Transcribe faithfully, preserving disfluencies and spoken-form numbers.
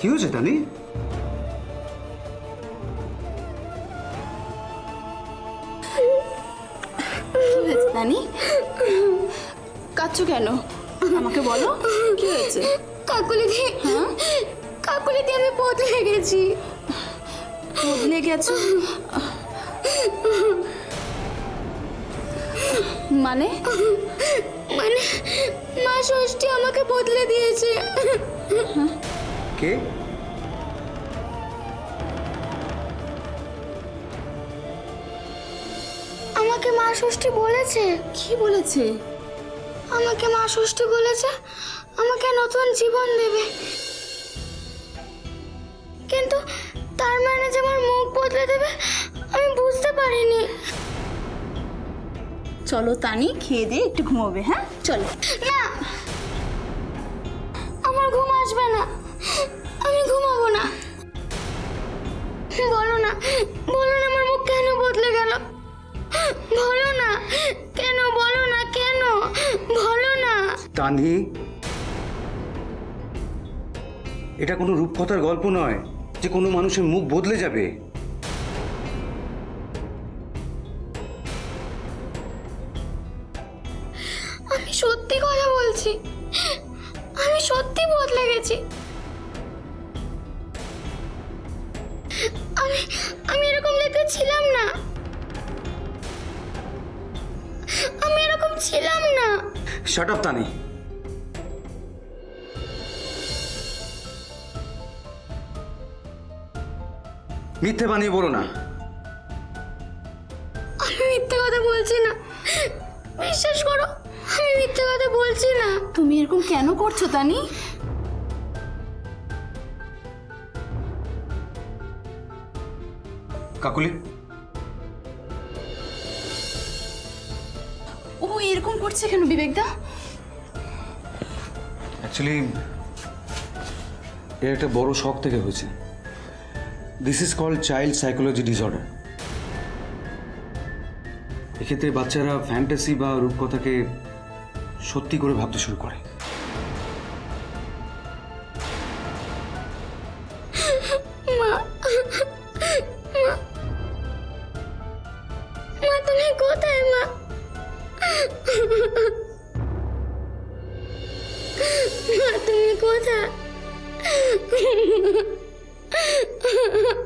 কি হয়েছে তানি? কি হয়েছে তানি? কাঁদছো কেন? আমাকে বলো কি হয়েছে? কাকুলি দি, হ্যাঁ কাকুলি দি আমি বদলে গেছি। বদলে গেছো মানে? মানে মা ষষ্ঠী আমাকে বদলে দিয়েছে। কে? আমাকে মা ষষ্ঠী বলেছে। কি বলেছে? আমাকে মা ষষ্ঠী বলেছে আমাকে নতুন জীবন দেবে, কিন্তু তার মানে যে আমার মুখ বদলে দেবে আমি বুঝতে পারিনি। চলো তানি, খেয়ে দিয়ে একটু ঘুমোবে। হ্যাঁ চলো। না, আমার ঘুম আসবে না, আমি ঘুমাবো না। বলো না, বলো না আমার মুখ কেন বদলে গেল, বলো না কেন, বলো না কেন, বলো না। তানি, এটা কোনো রূপকথার গল্প নয় যে কোনো মানুষের মুখ বদলে যাবে। আমি সত্যি কথা বলছি, আমি সত্যি বদলে গেছি। আমি আমি এরকম দেখতে ছিলাম না, আমি এরকম ছিলাম না। Shut up Tani. মিথ্যে বানিয়ে বলো না। আমি মিথ্যে কথা বলছি না, বিশ্বাস করো আমি মিথ্যে কথা বলছি না। তুমি এরকম কেন করছো তানি? কাকুলি, ও এরকম করছে কেন বিবেকদা? অ্যাকচুয়ালি এর একটা বড় শখ থেকে হয়েছে। This is called child psychology disorder. এক্ষেত্রে বাচ্চারা ফ্যান্টাসি বা রূপকথাকে সত্যি করে ভাবতে শুরু করে। মা, মা তুমি কোথায় মা? মা তুমি কোথায়?